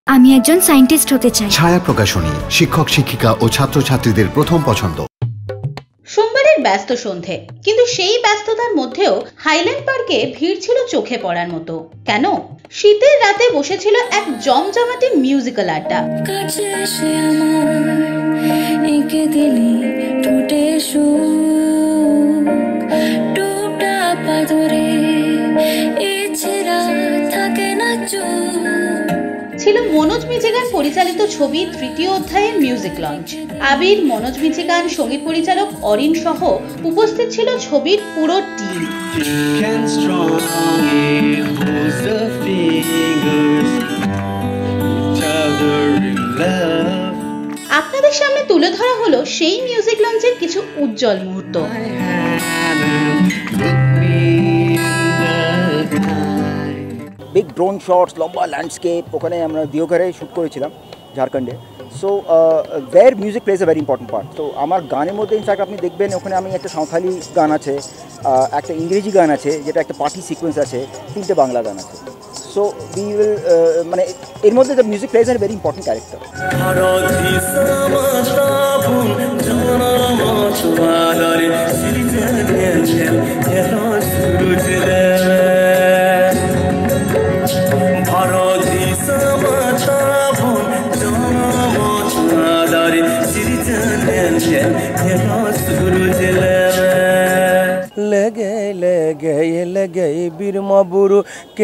আমি একজন সায়েন্টিস্ট হতে চাই। ছায়া প্রকাশনী, শিক্ষক শিক্ষিকা ও ছাত্রছাত্রীদের প্রথম পছন্দ। সোমবারের ব্যস্ত সন্ধে, কিন্তু সেই ব্যস্ততার মধ্যেও হাইল্যান্ড পার্কে ভিড় ছিল চোখে পড়ার মতো। কেন? শীতের রাতে বসেছিল এক জমজমাটি মিউজিক্যাল আড্ডা। ছিল মনোজ মিচিগান পরিচালিত ছবি তৃতীয় অধ্যায়ের music launch. Abir, Manoj Michigan, সঙ্গীত পরিচালক অরিন সহ উপস্থিত ছিল ছবির পুরো টিম। আপনাদের সামনে তুলে ধরা হলো সেই মিউজিক লঞ্চের কিছু উজ্জ্বল মুহূর্ত। বিগ ড্রোন শটস, লম্বা ল্যান্ডস্কেপ, ওখানে আমরা দিওঘরে শ্যুট করেছিলাম ঝাড়খণ্ডে। So there music plays a very important part. তো আমার গানের মধ্যে ইনফ্যাক্ট আপনি দেখবেন ওখানে আমি একটা সাঁওতালি গান আছে, একটা ইংরেজি গান আছে, যেটা একটা পার্টি সিকোয়েন্স আছে, 3টে বাংলা গান আছে। সো উই উইল মানে এর মধ্যে the music plays a very important character. लगे बीरमा बुरु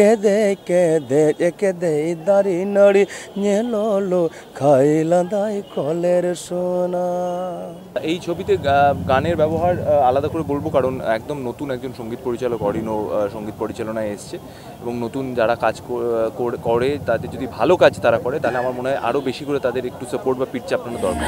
के दारी नड़ी लो खाइला दाई कलेर सोना। এই ছবিতে গানের ব্যবহার আলাদা করে বলবো, কারণ একদম নতুন একজন সঙ্গীত পরিচালক অরিনও সঙ্গীত পরিচালনায় এসছে, এবং নতুন যারা কাজ করে তাদের যদি ভালো কাজ তারা করে, তাহলে আমার মনে হয় আরও বেশি করে তাদের একটু সাপোর্ট বা পিঠ চাপড়ানো দরকার।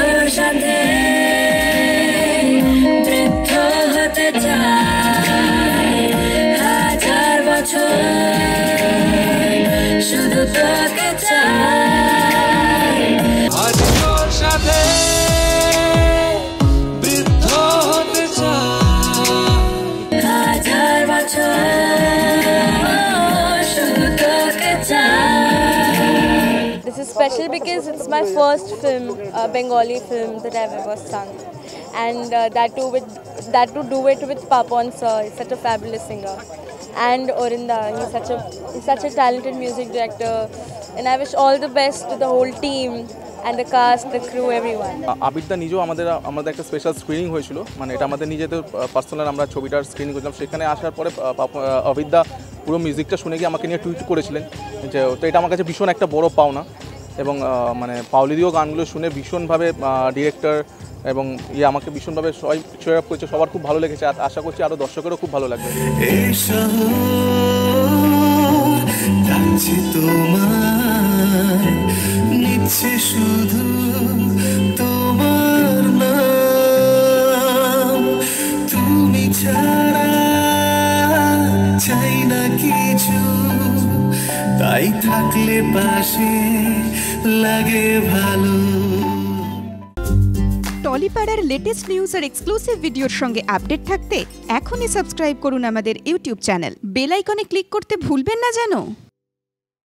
This is special because it's my first film, Bengali film that I've ever sung, and that to do it with Papan sir. He's such a fabulous singer, and Orinda, he's such a talented music director, and I wish all the best to the whole team and the cast, the crew, everyone. আবিরদা নিজেও আমাদের একটা special screening হয়েছিল, মানে এটা আমাদের নিজেদের personal আমরা ছবিটার স্ক্রিনিং করলাম। সেখানে আসার পরে আবিরদা পুরো মিউজিকটা শুনে গিয়ে আমাকে নিয়ে টুইট করেছিলেন যে, তো এটা আমার কাছে ভীষণ একটা বড় পাওনা, এবং মানে পাওলিদিও গানগুলো শুনে ভীষণভাবে ডিরেক্টর এবং আমাকে ভীষণভাবে সবাই চেয়ার আপ করেছে, সবার খুব ভালো লেগেছে। আশা করছি আরও দর্শকেরও খুব ভালো লাগবে। শুধু তোমার নাম, তুমি ছাড়া চাই না কিছু, তাই থাকলে পাশে লাগে ভালো। টলিপাড়ার লেটেস্ট নিউজ আর এক্সক্লুসিভ ভিডিওর সঙ্গে আপডেট থাকতে এখনই সাবস্ক্রাইব করুন আমাদের ইউটিউব চ্যানেল। বেল আইকনে ক্লিক করতে ভুলবেন না যেন।